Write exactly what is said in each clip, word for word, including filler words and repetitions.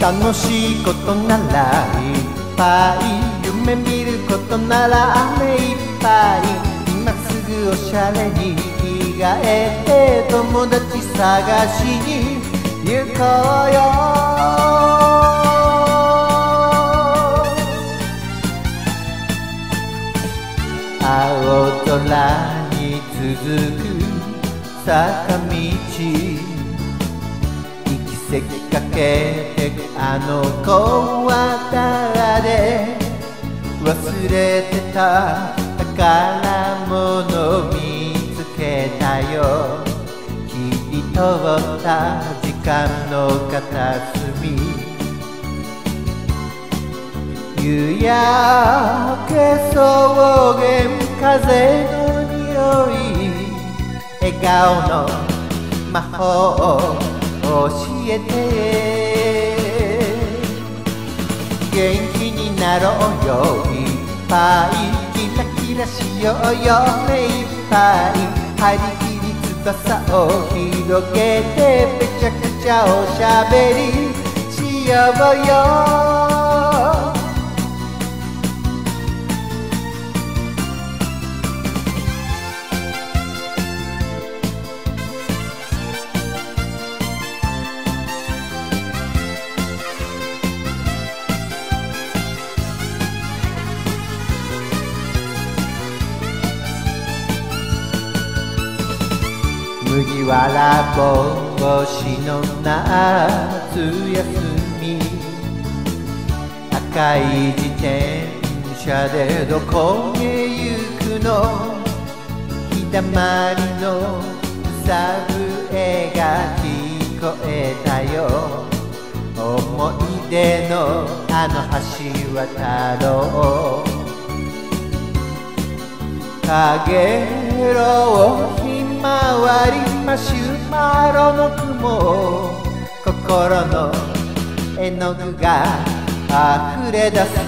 楽しいことならいっぱい、夢見ることなら目いっぱい、今すぐおしゃれに着替えて友達探しに行こうよ。青空に続く坂道、行きせきかけてくあの子は誰、忘れてた宝物見つけたよ。切り取った時間の片隅、夕焼け草原風の匂い、笑顔の魔法を教えて。元気になろうよ、いっぱいキラキラしようよ、目いっぱい張り切り翼を広げてぺちゃくちゃおしゃべりしようよ。麦わら帽子の夏休み、赤い自転車でどこへ行くの、日だまりのさ笛が聞こえたよ。思い出のあの橋渡ろう、かげろうひまわりマシュマロの雲、心の絵の具が溢れ出す。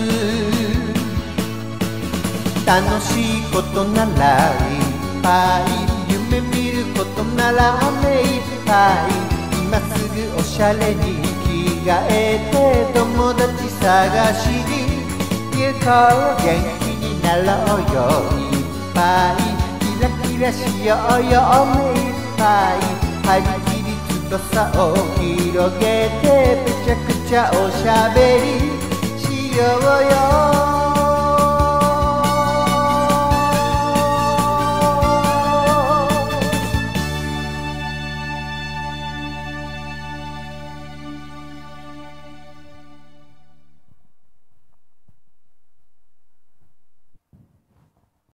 楽しいことならいっぱい、夢見ることなら目いっぱい、今すぐおしゃれに着替えて友達探しに行こう。元気になろうよ、いっぱいキラキラしようよ、目いっぱい張り切り翼を広げてぺちゃくちゃおしゃべり